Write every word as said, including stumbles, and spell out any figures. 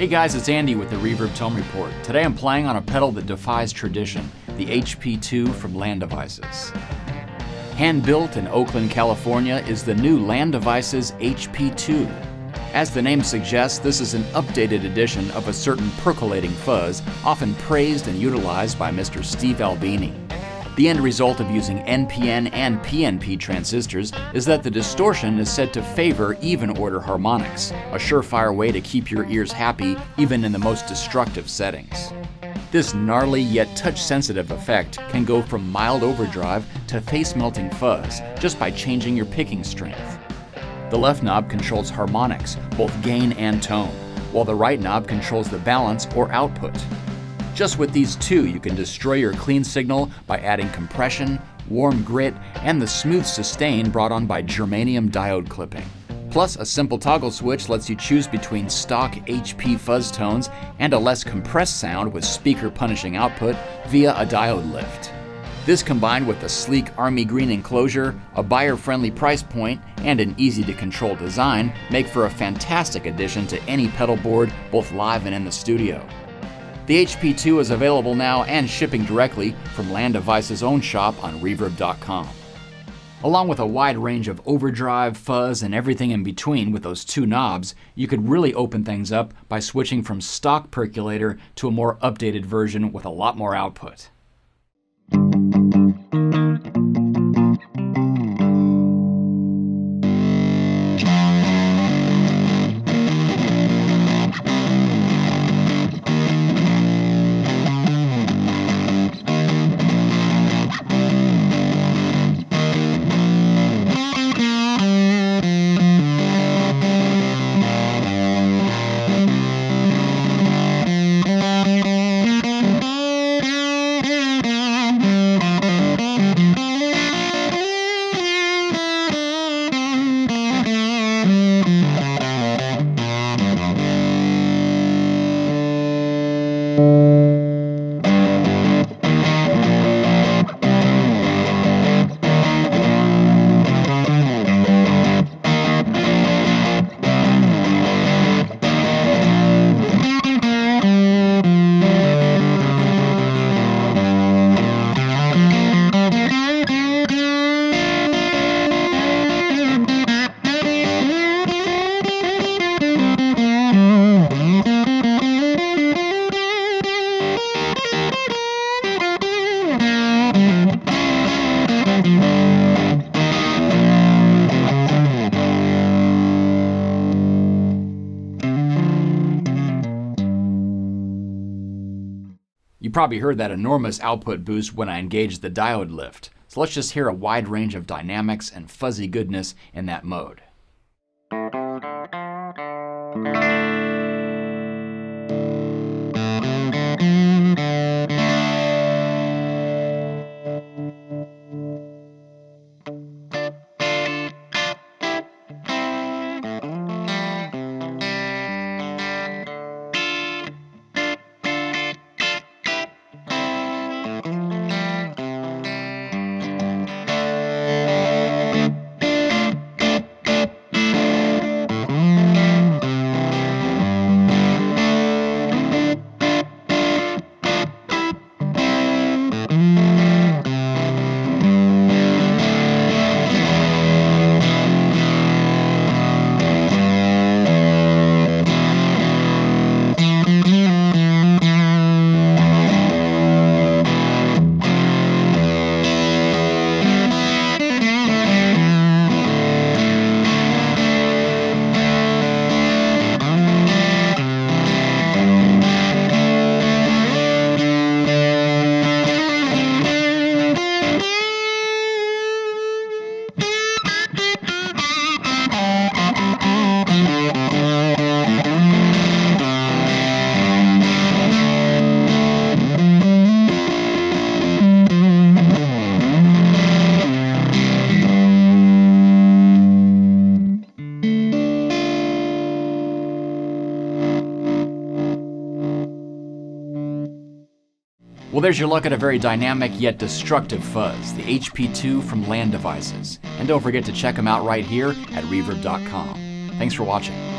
Hey guys, it's Andy with the Reverb Tone Report. Today I'm playing on a pedal that defies tradition, the H P two from Land Devices. Hand-built in Oakland, California is the new Land Devices H P two. As the name suggests, this is an updated edition of a certain percolating fuzz, often praised and utilized by Mister Steve Albini. The end result of using N P N and P N P transistors is that the distortion is said to favor even-order harmonics, a surefire way to keep your ears happy even in the most destructive settings. This gnarly yet touch-sensitive effect can go from mild overdrive to face-melting fuzz just by changing your picking strength. The left knob controls harmonics, both gain and tone, while the right knob controls the balance or output. Just with these two, you can destroy your clean signal by adding compression, warm grit, and the smooth sustain brought on by germanium diode clipping. Plus, a simple toggle switch lets you choose between stock H P fuzz tones and a less compressed sound with speaker-punishing output via a diode lift. This, combined with a sleek army green enclosure, a buyer-friendly price point, and an easy-to-control design, make for a fantastic addition to any pedal board, both live and in the studio. The H P two is available now and shipping directly from Land Devices' own shop on reverb dot com. Along with a wide range of overdrive, fuzz, and everything in between with those two knobs, you could really open things up by switching from stock percolator to a more updated version with a lot more output. You probably heard that enormous output boost when I engaged the diode lift, so let's just hear a wide range of dynamics and fuzzy goodness in that mode. Well, there's your look at a very dynamic yet destructive fuzz, the H P two from Land Devices. And don't forget to check them out right here at reverb dot com. Thanks for watching.